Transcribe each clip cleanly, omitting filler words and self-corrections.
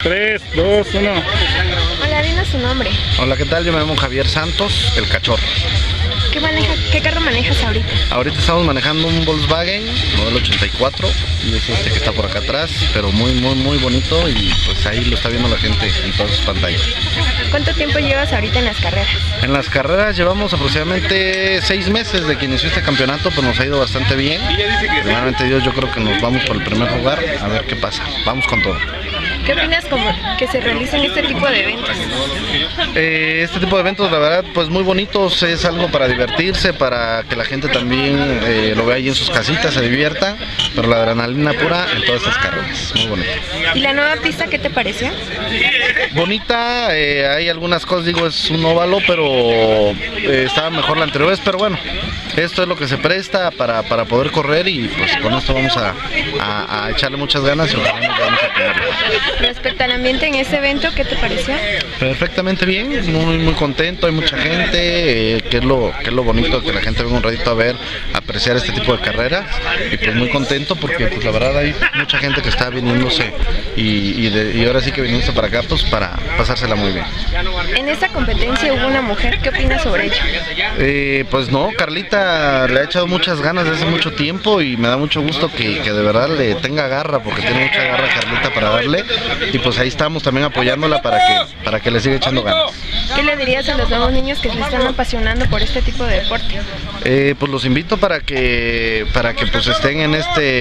3, 2, 1. Hola, dinos su nombre. Hola, ¿qué tal? Yo me llamo Javier Santos, el Cachorro. ¿Qué carro manejas ahorita? Ahorita estamos manejando un Volkswagen modelo 84 y es este que está por acá atrás, pero muy bonito, y pues ahí lo está viendo la gente en todas sus pantallas. ¿Cuánto tiempo llevas ahorita en las carreras? En las carreras llevamos aproximadamente 6 meses de que inició este campeonato, pues nos ha ido bastante bien. Primeramente Dios, yo creo que nos vamos por el primer lugar, a ver qué pasa. Vamos con todo. ¿Qué opinas como que se realicen este tipo de eventos? Este tipo de eventos, la verdad, pues muy bonitos, es algo para divertirse, para que la gente también lo vea ahí en sus casitas, se divierta, pero la adrenalina pura en todas estas carreras, muy bonito. ¿Y la nueva pista qué te pareció? Bonita, hay algunas cosas, digo, es un óvalo, pero estaba mejor la anterior vez, pero bueno, esto es lo que se presta para poder correr, y pues con esto vamos a echarle muchas ganas y ojalá nos vamos a tener. Respecto al ambiente en ese evento, ¿qué te pareció? Perfectamente bien, muy contento, hay mucha gente, que es lo bonito, que la gente venga un ratito a ver, a apreciar este tipo de carreras, y pues muy contento porque pues la verdad hay mucha gente que está viniéndose y ahora sí que viniéndose para acá pues para pasársela muy bien. En esta competencia hubo una mujer, ¿qué opinas sobre ella? Pues no, Carlita le ha echado muchas ganas desde hace mucho tiempo y me da mucho gusto que de verdad le tenga garra, porque tiene mucha garra Carlita para darle, y pues ahí estamos también apoyándola para que le siga echando ganas. ¿Qué le dirías a los nuevos niños que se están apasionando por este tipo de deporte? Pues los invito para que pues estén en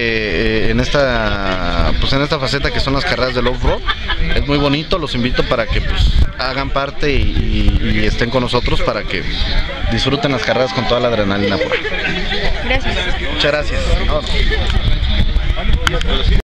esta faceta que son las carreras del off-road. Es muy bonito, los invito para que pues hagan parte y estén con nosotros para que disfruten las carreras con toda la adrenalina pura. Gracias. Muchas gracias.